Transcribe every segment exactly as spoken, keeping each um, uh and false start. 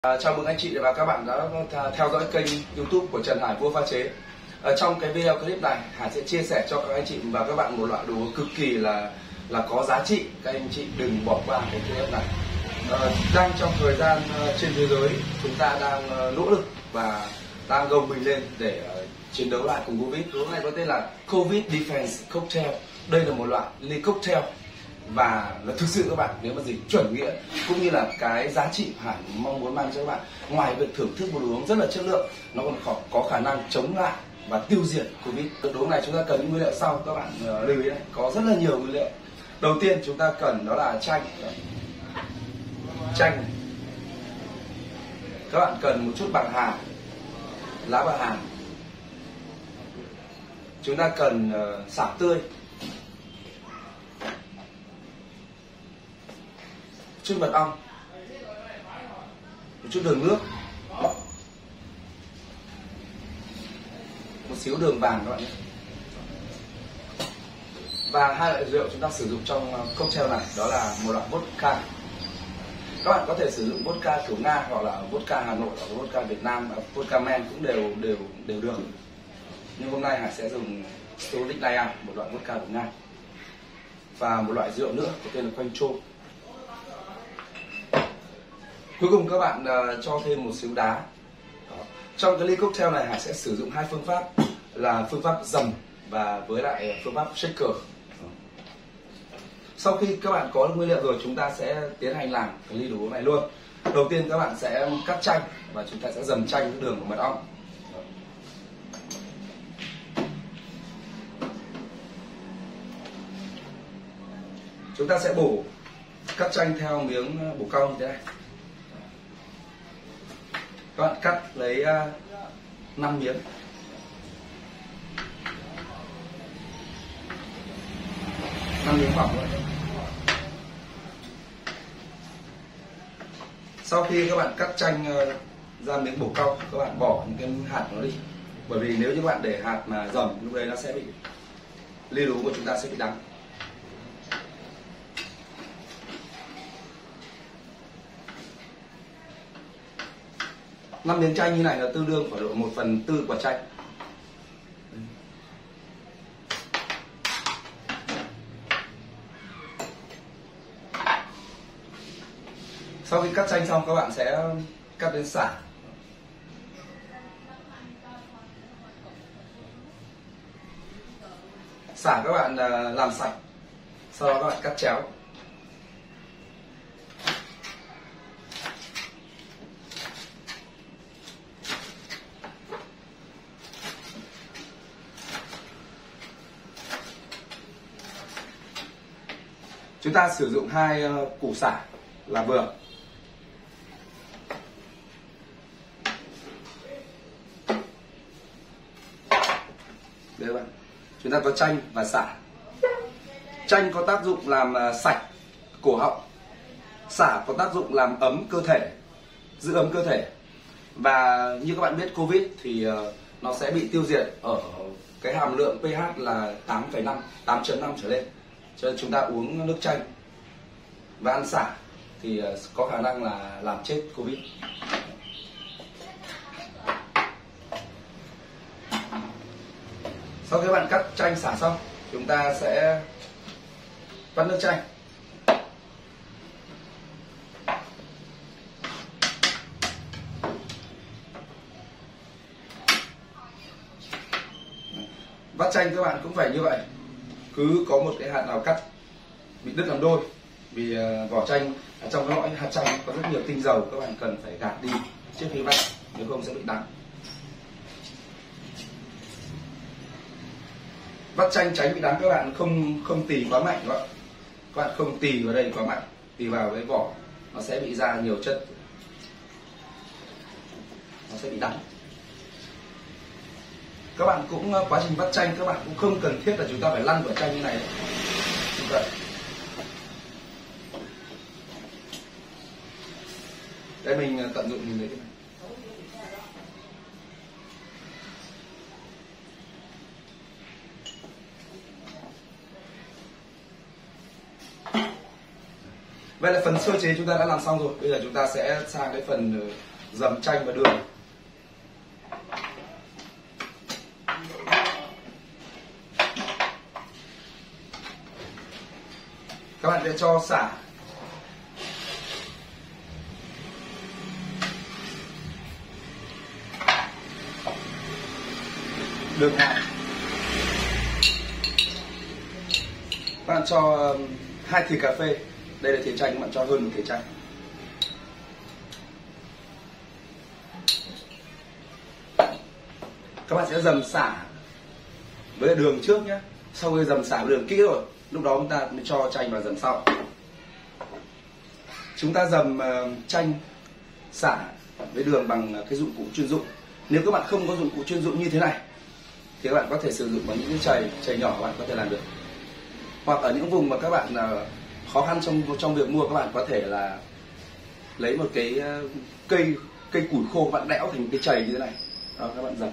À, chào mừng anh chị và các bạn đã theo dõi kênh YouTube của Trần Hải Vua Pha Chế. À, trong cái video clip này, Hải sẽ chia sẻ cho các anh chị và các bạn một loại đồ cực kỳ là là có giá trị. Các anh chị đừng bỏ qua cái clip này. À, đang trong thời gian uh, trên thế giới chúng ta đang uh, nỗ lực và đang gồng mình lên để uh, chiến đấu lại cùng Covid. Đồ này có tên là Covid Defense Cocktail. Đây là một loại ly cocktail và là thực sự các bạn, nếu mà gì chuẩn nghĩa cũng như là cái giá trị Hải mong muốn mang cho các bạn, ngoài việc thưởng thức một đồ uống rất là chất lượng, nó còn có, có khả năng chống lại và tiêu diệt Covid. Đồ uống này chúng ta cần những nguyên liệu sau, các bạn uh, lưu ý đấy, có rất là nhiều nguyên liệu. Đầu tiên chúng ta cần đó là chanh. Chanh này. Các bạn cần một chút bạc hà, lá bạc hà. Chúng ta cần uh, sả tươi, chút mật ong, một chút đường nước, một xíu đường vàng các bạn nhé. Và hai loại rượu chúng ta sử dụng trong cocktail này đó là một loại vodka. Các bạn có thể sử dụng vodka kiểu Nga hoặc là vodka Hà Nội hoặc là vodka Việt Nam, vodka men cũng đều đều đều được. Nhưng hôm nay Hải sẽ dùng Stolichnaya, một loại vodka của Nga, và một loại rượu nữa có tên là Cointreau. Cuối cùng các bạn uh, cho thêm một xíu đá. Đó. Trong cái ly cocktail này Hải sẽ sử dụng hai phương pháp là phương pháp dầm và với lại phương pháp shaker. Đó. Sau khi các bạn có nguyên liệu rồi, chúng ta sẽ tiến hành làm cái ly đồ uống này luôn. Đầu tiên các bạn sẽ cắt chanh và chúng ta sẽ dầm chanh với đường và mật ong. Đó. Chúng ta sẽ bổ cắt chanh theo miếng bổ cong như thế này. Các bạn cắt lấy uh, năm miếng. năm miếng mỏng thôi. Sau khi các bạn cắt chanh uh, ra miếng bổ cong, các bạn bỏ những cái hạt nó đi. Bởi vì nếu như các bạn để hạt mà dầm, lúc đấy nó sẽ bị, ly đồ của chúng ta sẽ bị đắng. năm miếng chanh như này là tương đương khoảng độ một phần tư quả chanh. Sau khi cắt chanh xong, các bạn sẽ cắt đến sả. Sả các bạn làm sạch, sau đó các bạn cắt chéo. Chúng ta sử dụng hai uh, củ sả là vừa. Đây bạn, chúng ta có chanh và sả. Chanh có tác dụng làm uh, sạch cổ họng, sả có tác dụng làm ấm cơ thể, giữ ấm cơ thể. Và như các bạn biết, Covid thì uh, nó sẽ bị tiêu diệt ở cái hàm lượng pH là tám phẩy năm, tám chấm năm trở lên. Cho nên chúng ta uống nước chanh và ăn sả thì có khả năng là làm chết Covid. Sau khi bạn cắt chanh sả xong, chúng ta sẽ vắt nước chanh. Vắt chanh các bạn cũng phải như vậy, cứ có một cái hạt nào cắt bị đứt làm đôi, vì uh, vỏ chanh ở trong cái lõi hạt chanh có rất nhiều tinh dầu, các bạn cần phải gạt đi trước khi vắt, nếu không sẽ bị đắng. Vắt chanh tránh bị đắng, các bạn không không tì quá mạnh các bạn. Các bạn không tì vào đây quá mạnh, tì vào cái vỏ nó sẽ bị ra nhiều chất, nó sẽ bị đắng. Các bạn cũng quá trình vắt chanh, các bạn cũng không cần thiết là chúng ta phải lăn vỏ chanh như này. Như vậy. Đây mình tận dụng nhìn thấy cái này. Vậy là phần sơ chế chúng ta đã làm xong rồi. Bây giờ chúng ta sẽ sang cái phần dầm chanh và đường. Các bạn sẽ cho sả, đường hạt. Các bạn cho hai thìa cà phê, đây là thìa chanh, các bạn cho hơn một thìa chanh. Các bạn sẽ dầm sả với đường trước nhé. Sau khi dầm sả với đường kỹ rồi, lúc đó chúng ta mới cho chanh vào dầm sau. Chúng ta dầm uh, chanh, sả với đường bằng cái dụng cụ chuyên dụng. Nếu các bạn không có dụng cụ chuyên dụng như thế này thì các bạn có thể sử dụng bằng những cái chày chày nhỏ, các bạn có thể làm được. Hoặc ở những vùng mà các bạn uh, khó khăn trong trong việc mua, các bạn có thể là lấy một cái uh, cây cây củi khô, các bạn đẽo thành cái chày như thế này. Đó, các bạn dầm.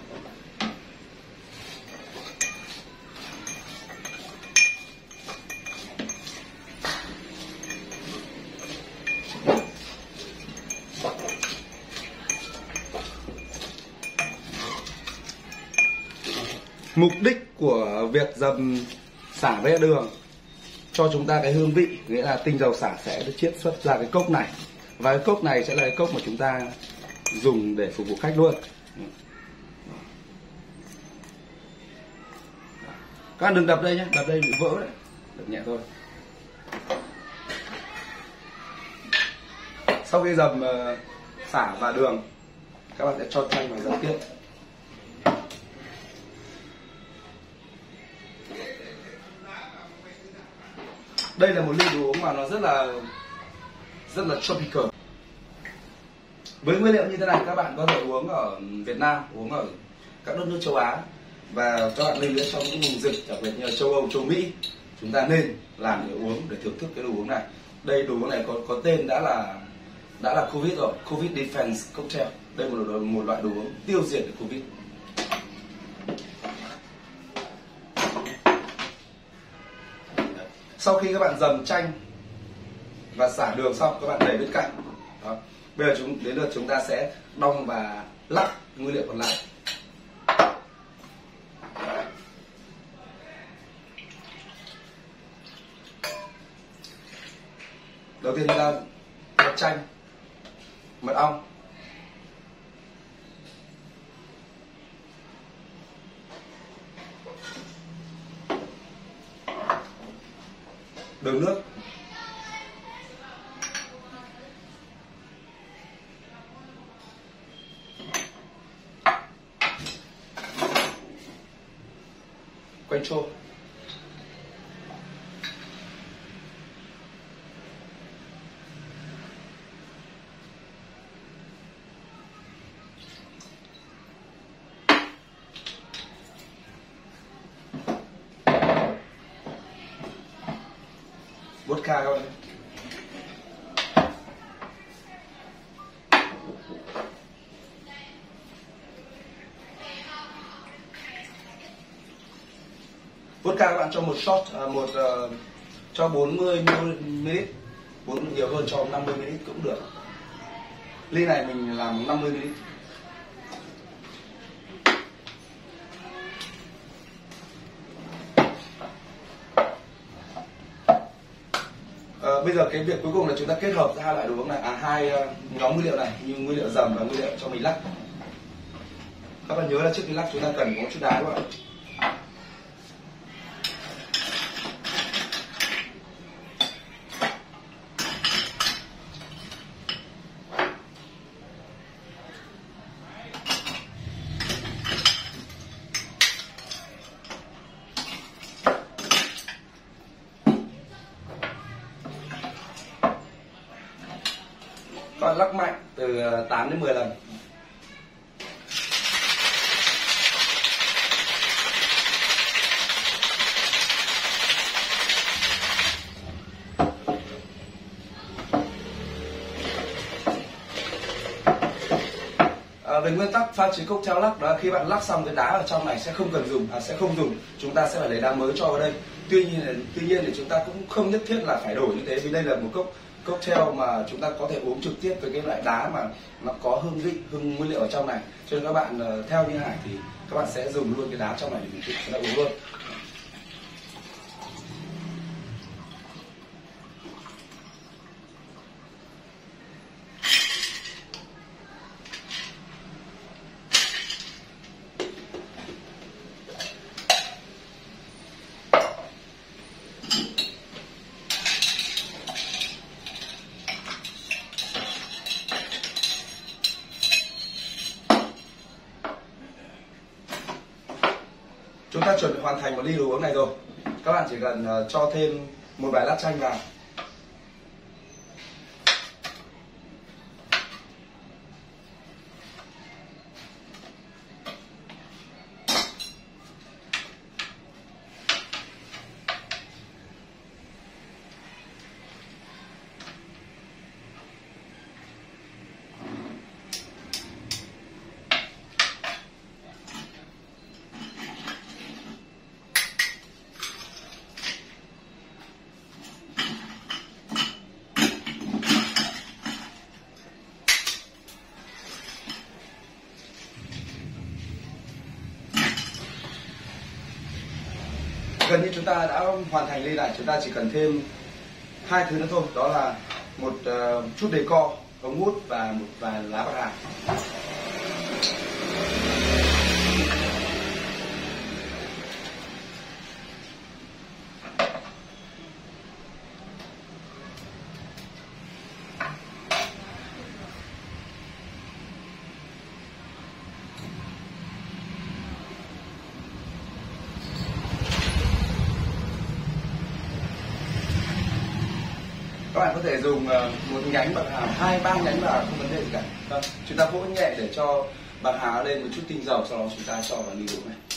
Mục đích của việc dầm sả với đường cho chúng ta cái hương vị, nghĩa là tinh dầu sả sẽ được chiết xuất ra cái cốc này, và cái cốc này sẽ là cái cốc mà chúng ta dùng để phục vụ khách luôn. Các bạn đừng đập đây nhé, đập đây bị vỡ đấy, đập nhẹ thôi. Sau khi dầm uh, sả và đường, các bạn sẽ cho chanh vào dầm tiếp. Đây là một ly đồ uống mà nó rất là rất là tropical. Với nguyên liệu như thế này, các bạn có thể uống ở Việt Nam, uống ở các đất nước châu Á, và các bạn nên nhớ trong những vùng dịch, đặc biệt như là châu Âu, châu Mỹ, chúng ta nên làm để uống, để thưởng thức cái đồ uống này. Đây, đồ uống này có có tên đã là đã là Covid rồi, Covid Defense Cocktail. Đây là một, một loại đồ uống tiêu diệt được Covid. Sau khi các bạn dầm chanh và xả đường xong, các bạn để bên cạnh. Đó. Bây giờ chúng đến lượt chúng ta sẽ đong và lắc nguyên liệu còn lại. Đầu tiên chúng ta mật chanh, mật ong, đường nước, quanh trô, vodka các bạn. Vodka các bạn cho một shot, một uh, cho bốn mươi mi li lít, bốn nhiều hơn cho năm mươi mi li lít cũng được. Ly này mình làm năm mươi mi li lít. Uh, bây giờ cái việc cuối cùng là chúng ta kết hợp hai loại đồ uống này, à hai uh, nhóm nguyên liệu này, như nguyên liệu dầm và nguyên liệu cho mình lắc. Các bạn nhớ là trước khi lắc chúng ta cần có một chút đá các bạn. Các bạn lắc mạnh từ tám đến mười lần. À, về nguyên tắc pha chế cocktail lắc đó là khi bạn lắc xong cái đá ở trong này sẽ không cần dùng, à, sẽ không dùng, chúng ta sẽ phải lấy đá mới cho vào đây. Tuy nhiên là, tuy nhiên thì chúng ta cũng không nhất thiết là phải đổi như thế, vì đây là một cốc cocktail mà chúng ta có thể uống trực tiếp với cái loại đá mà nó có hương vị, hương nguyên liệu ở trong này. Cho nên các bạn uh, theo như Hải thì các bạn sẽ dùng luôn cái đá trong này để chúng ta uống luôn. Chúng ta chuẩn bị hoàn thành một ly đồ uống này rồi. Các bạn chỉ cần uh, cho thêm một vài lát chanh vào. Gần như chúng ta đã hoàn thành ly này, chúng ta chỉ cần thêm hai thứ nữa thôi, đó là một uh, chút decor, ống hút và một vài lá bạc hà. Các bạn có thể dùng một nhánh bạc hà, hai ba nhánh bạc hà không vấn đề gì cả. Vâng, chúng ta vỗ nhẹ để cho bạc hà lên một chút tinh dầu, sau đó chúng ta cho vào ly uống này.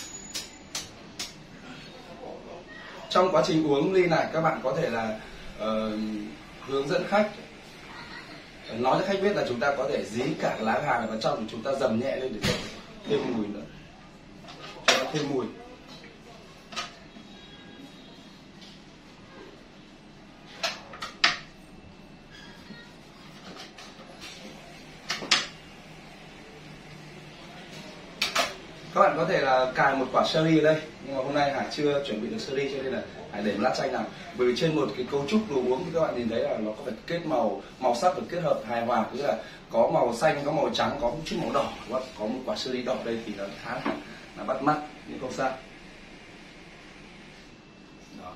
Trong quá trình uống ly này, các bạn có thể là uh, hướng dẫn khách, nói cho khách biết là chúng ta có thể dí cả lá bạc hà này vào trong, thì chúng ta dầm nhẹ lên để cho thêm mùi nữa, cho nó thêm mùi. Các bạn có thể là cài một quả sherry ở đây, nhưng mà hôm nay Hải chưa chuẩn bị được sherry cho nên là Hải để một lát chanh nào. Bởi vì trên một cái cấu trúc đồ uống thì các bạn nhìn thấy là nó có phải kết màu, màu sắc được kết hợp hài hòa, tức là có màu xanh, có màu trắng, có một chút màu đỏ, có một quả sherry đỏ đây thì nó khá là, là bắt mắt, nhưng không sao. Đó.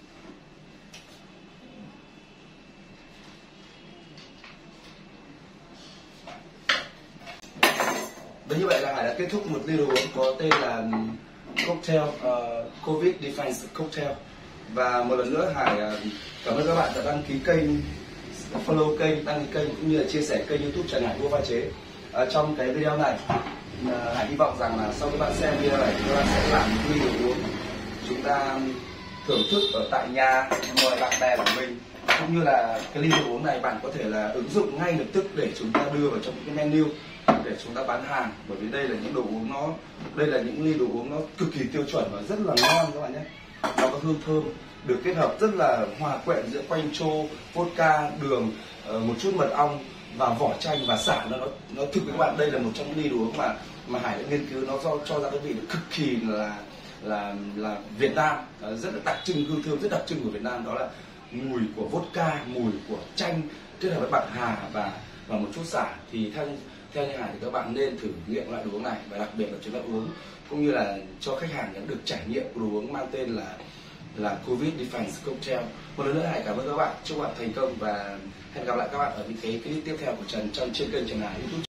Và như vậy là Hải đã kết thúc một ly đồ uống có tên là cocktail uh, Covid Defense Cocktail. Và một lần nữa Hải uh, cảm ơn các bạn đã đăng ký kênh, follow kênh, đăng ký kênh cũng như là chia sẻ kênh YouTube Trần Hải Vua Pha Chế. Uh, trong cái video này uh, Hải hy vọng rằng là sau các bạn xem video này các bạn sẽ làm một ly đồ uống chúng ta thưởng thức ở tại nhà, mời bạn bè của mình, cũng như là cái ly đồ uống này bạn có thể là ứng dụng ngay lập tức để chúng ta đưa vào trong cái menu để chúng ta bán hàng. Bởi vì đây là những đồ uống nó đây là những ly đồ uống nó cực kỳ tiêu chuẩn và rất là ngon các bạn nhé. Nó có hương thơm được kết hợp rất là hòa quyện giữa quanh chô, vodka, đường, một chút mật ong và vỏ chanh và xả. Nó nó thực với các bạn, đây là một trong những ly đồ uống mà mà Hải đã nghiên cứu, nó do cho ra cái vị cực kỳ là là là Việt Nam, rất là đặc trưng, hương thơm rất đặc trưng của Việt Nam, đó là mùi của vodka, mùi của chanh kết hợp với bạc hà và và một chút xả. Thì theo theo như Hải thì các bạn nên thử nghiệm loại đồ uống này, và đặc biệt là chúng ta uống cũng như là cho khách hàng được trải nghiệm đồ uống mang tên là là Covid Defense Cocktail. Một lần nữa Hải cảm ơn các bạn, chúc bạn thành công và hẹn gặp lại các bạn ở những cái clip tiếp theo của Trần trong trên kênh Trần Hải YouTube.